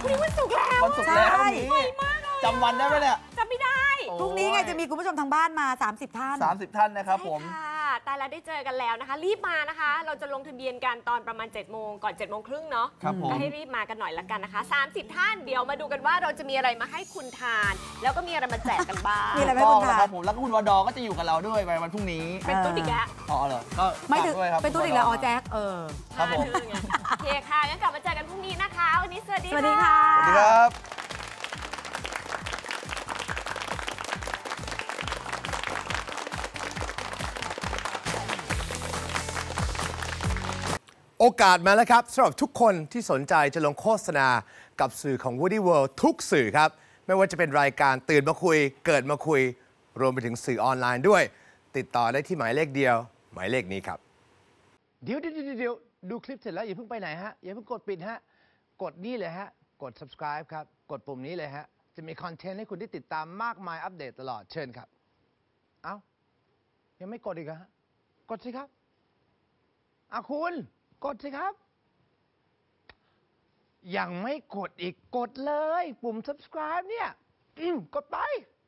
พรุ่งนี้วันศุกร์แล้ววันศุกร์แล้วนี่จำวันได้ไหมเนี่ยจำไม่ได้พรุ่งนี้ไงจะมีคุณผู้ชมทางบ้านมา30 ท่าน 30 ท่านนะครับผมตายแล้วได้เจอกันแล้วนะคะรีบมานะคะเราจะลงทะเบียนกันตอนประมาณ7 โมงก่อน7 โมงครึ่งเนาะก็ให้รีบมากันหน่อยละกันนะคะ30 ท่านเดี๋ยวมาดูกันว่าเราจะมีอะไรมาให้คุณทานแล้วก็มีอะไรมาแจกกันบ้างมีอะไรให้คุณทานครับผมแล้วก็คุณวดก็จะอยู่กับเราด้วยวันพรุ่งนี้เป็นตุ๊ดอีกแล้วอ๋อเหรอก็ไม่ถึงเป็นตุ๊ดอีกแล้วอ๋อแจ็คครับผมโอเคค่ะงั้นกลับมาเจอกันพรุ่งนี้นะคะวันนี้สวัสดีค่ะสวัสดีครับโอกาสมาแล้วครับสำหรับทุกคนที่สนใจจะลงโฆษณากับสื่อของ Woody World ทุกสื่อครับไม่ว่าจะเป็นรายการตื่นมาคุยเกิดมาคุยรวมไปถึงสื่อออนไลน์ด้วยติดต่อได้ที่หมายเลขเดียวหมายเลขนี้ครับเดี๋ยวดูคลิปเสร็จแล้วอย่าเพิ่งไปไหนฮะอย่าเพิ่งกดปิดฮะกดนี่เลยฮะกด subscribe ครับกดปุ่มนี้เลยฮะจะมีคอนเทนต์ให้คุณได้ติดตามมากมายอัปเดตตลอดเชิญครับเอ้ายังไม่กดอีกฮะกดสิครับคุณกดสิครับยังไม่กดอีกกดเลยปุ่ม subscribe เนี่ยกดไป